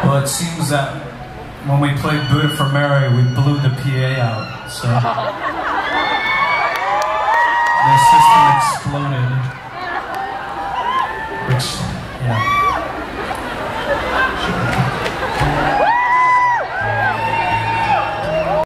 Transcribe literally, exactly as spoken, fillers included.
Well, it seems that when we played Buddha for Mary, we blew the P A out, so the system exploded, which, yeah.